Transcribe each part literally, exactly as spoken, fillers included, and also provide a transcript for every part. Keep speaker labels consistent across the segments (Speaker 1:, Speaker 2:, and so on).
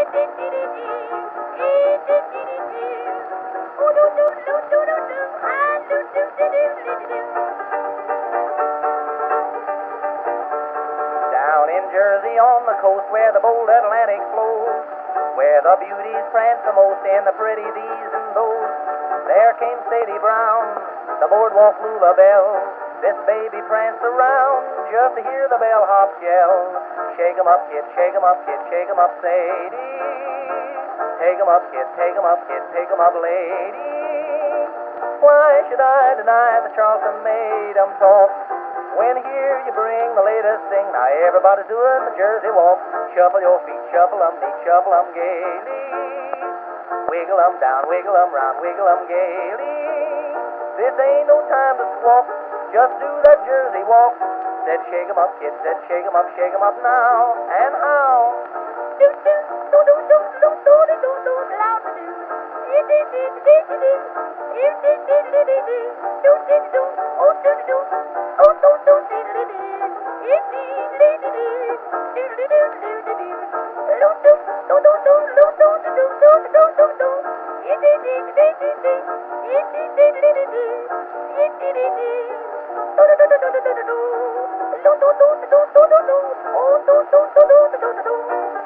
Speaker 1: Down in Jersey on the coast where the bold Atlantic flows, where the beauties prance the most in the pretty these and those, there came Sadie Brown, the boardwalk Lula-Belle. This baby pranced around just to hear the bellhops yell. Shake 'em up, kid, shake 'em up, kid, shake 'em up, Sadie. Take 'em up, kid, take 'em up, kid, take 'em up, lady. Why should I deny that Charleston made 'em talk when here you bring the latest thing? Now everybody's doing the Jersey walk. Shuffle your feet, shuffle 'em neat, shuffle 'em gaily. Wiggle 'em down, wiggle 'em round, wiggle 'em gaily. This ain't no time to squawk, just do that Jersey walk. Said shake 'em up, kid, said shake 'em up, shake 'em up now. And how? Do do do do do do do do do do loud to do. Do do do do do do. Do do do do do do. Do do do. Oh do do. Oh do do do do do. Do do do do do. Do do do do do do. Do do do do do do do do do do do do do. Do do do do do do. Do do do do do do. Do do do do. Do do do do do do do. Do do do do do do do. Oh do do do do do do do.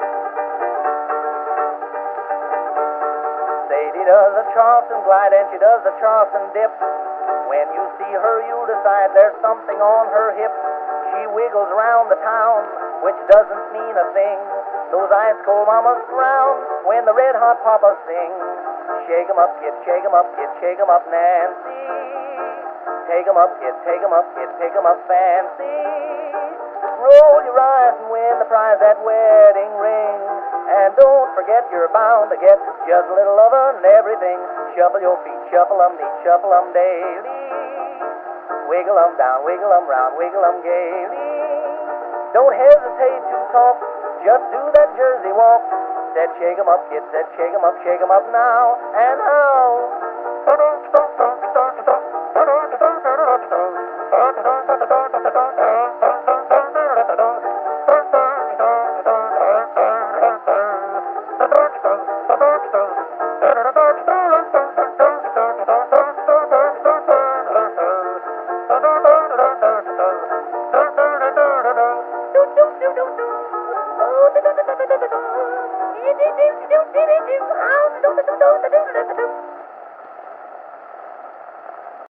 Speaker 1: Sadie does a Charleston glide and she does a Charleston dip. When you see her, you'll decide there's something on her hip. She wiggles around the town, which doesn't mean a thing. Those ice cold mamas frown when the red hot papas sing. Shake 'em up, kid, shake 'em up, kid, shake 'em up, Nancy. Take 'em up, kid, take 'em up, kid, take 'em up, fancy. Roll your eyes and win the prize, that wedding ring. And don't forget you're bound to get just a little lovin' and everything. Shuffle your feet, shuffle 'em neat, shuffle 'em daily. Wiggle 'em down, wiggle 'em round, wiggle 'em gaily. Don't hesitate to talk, just do that Jersey walk. Said shake 'em up, kid, said shake 'em up, shake 'em up now. And how? Do do do do do do.